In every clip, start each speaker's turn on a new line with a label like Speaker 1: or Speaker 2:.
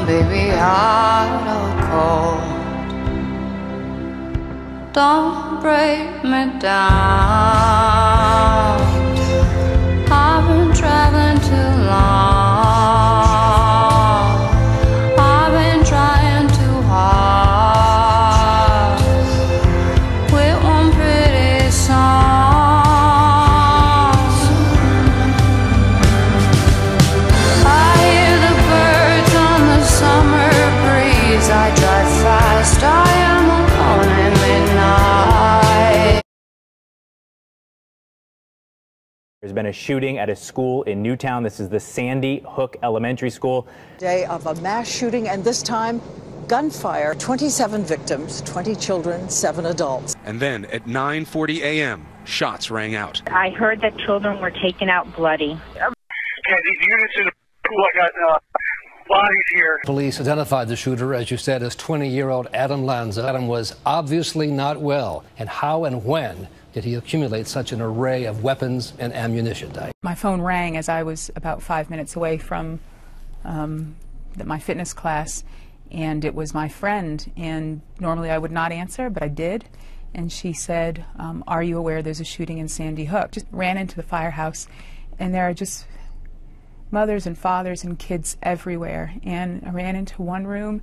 Speaker 1: baby, hot or cold. Don't break me down. I've been traveling too long. I've been trying too hard with one pretty song. I hear the birds on the summer breeze. I drive fast, I am alone at midnight.
Speaker 2: There's been a shooting at a school in Newtown. This is the Sandy Hook Elementary School.
Speaker 3: Day of a mass shooting, and this time gunfire. 27 victims, 20 children, 7 adults.
Speaker 4: And then at 9:40 a.m., shots rang out.
Speaker 5: I heard that children were taken out bloody.
Speaker 6: These units in the school, I got bodies here.
Speaker 7: Police identified the shooter, as you said, as 20-year-old Adam Lanza. Adam was obviously not well. And how and when did he accumulate such an array of weapons and ammunition?
Speaker 8: My phone rang as I was about 5 minutes away from my fitness class, and it was my friend. And normally I would not answer, but I did. And she said, are you aware there's a shooting in Sandy Hook? Just ran into the firehouse, and there are just mothers and fathers and kids everywhere. And I ran into one room,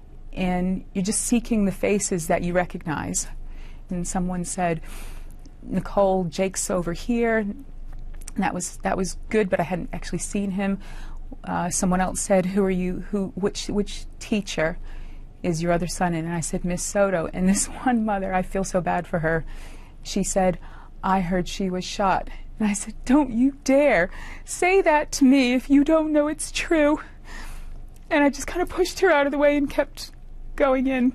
Speaker 8: and you're just seeking the faces that you recognize. And someone said, Nicole, Jake's over here. And that was good, but I hadn't actually seen him. Someone else said, who are you? Which teacher is your other son in? And I said, Miss Soto. And this one mother, I feel so bad for her. She said, I heard she was shot. And I said, don't you dare say that to me if you don't know it's true. And I just kind of pushed her out of the way and kept going in.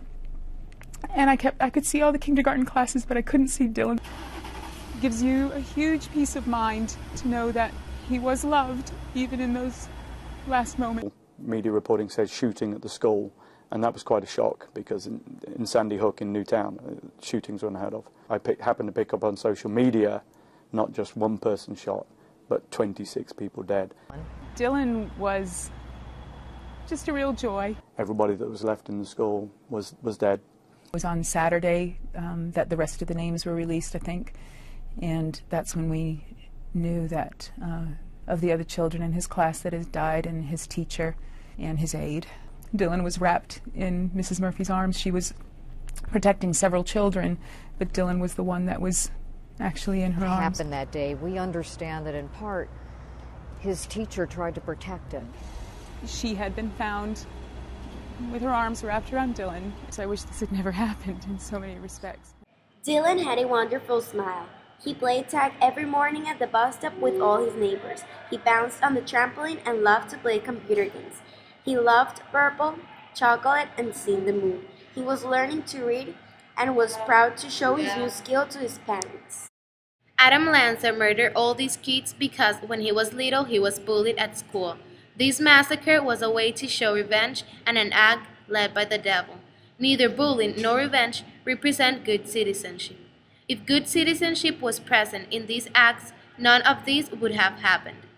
Speaker 8: And I could see all the kindergarten classes, but I couldn't see Dylan. It gives you a huge peace of mind to know that he was loved, even in those last moments.
Speaker 9: Media reporting said shooting at the school, and that was quite a shock because in Sandy Hook in Newtown, shootings are unheard of. I happened to pick up on social media, not just one person shot, but 26 people dead.
Speaker 8: Dylan was just a real joy.
Speaker 9: Everybody that was left in the school was dead.
Speaker 8: It was on Saturday that the rest of the names were released, I think, and that's when we knew that of the other children in his class that had died, and his teacher and his aide. Dylan was wrapped in Mrs. Murphy's arms. She was protecting several children, but Dylan was the one that was actually in her arms.
Speaker 10: What happened that day? We understand that in part his teacher tried to protect him.
Speaker 8: She had been found with her arms wrapped around Dylan. So I wish this had never happened in so many respects.
Speaker 11: Dylan had a wonderful smile. He played tag every morning at the bus stop with all his neighbors. He bounced on the trampoline and loved to play computer games. He loved purple, chocolate, and seeing the moon. He was learning to read and was proud to show his new skill to his parents.
Speaker 12: Adam Lanza murdered all these kids because when he was little he was bullied at school. This massacre was a way to show revenge and an act led by the devil. Neither bullying nor revenge represent good citizenship. If good citizenship was present in these acts, none of these would have happened.